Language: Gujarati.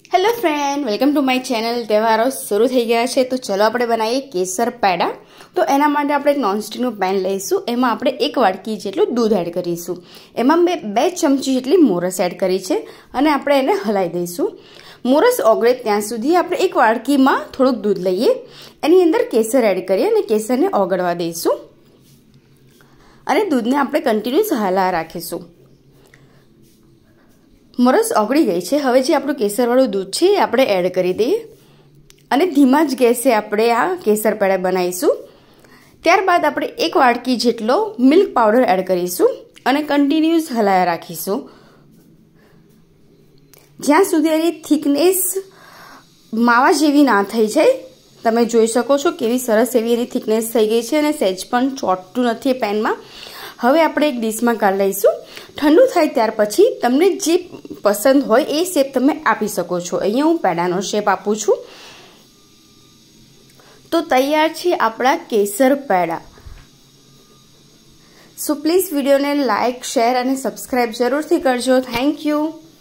Hello friend, welcome to my channel. तहेवारो शुरू थई गया है तो चलो આપણે બનાવીએ કેસર પેડા। તો એના માટે આપણે એક નોનસ્ટિકનું પેન લઈશું। એમાં આપણે 1 વાટકી જેટલું દૂધ એડ કરીશું। એમાં મેં 2 ચમચી જેટલી મોરસ એડ કરી છે અને આપણે એને હલાવી દઈશું। મોરસ ઓગળે ત્યાં સુધી આપણે 1 વાટકીમાં થોડુંક દૂધ લઈએ, એની અંદર કેસર એડ કરીએ અને કેસરને ઓગળવા દઈશું અને દૂધને આપણે કન્ટિન્યુઅસ હલાવતા રાખીશું। મોરસ ઓગળી ગઈ છે। હવે જે આપણું કેસરવાળું દૂધ છે એ આપણે એડ કરી દઈએ અને ધીમા જ ગેસે આપણે આ કેસર પેડા બનાવીશું। ત્યારબાદ આપણે 1 વાટકી જેટલો મિલ્ક પાવડર એડ કરીશું અને કન્ટિન્યુઅસ હલાવ્યા રાખીશું જ્યાં સુધી એની થિકનેસ માવા જેવી ના થઈ જાય। તમે જોઈ શકો છો કેવી સરસ એવી એની થિકનેસ થઈ ગઈ છે અને સહેજ પણ ચોટતું નથી પેનમાં। હવે આપણે એક ડીશમાં કાઢી લઈશું। ठंडू थाय त्यार पछी तमने जे पसंद होय ए शेप तमे आपी सको छो। अहींया हूँ पेडानो शेप आपू छूं। तो तैयार छे आपड़ा kesar peda. So please video ने लाइक, शेर और सब्सक्राइब जरूर थी करजो। Thank you.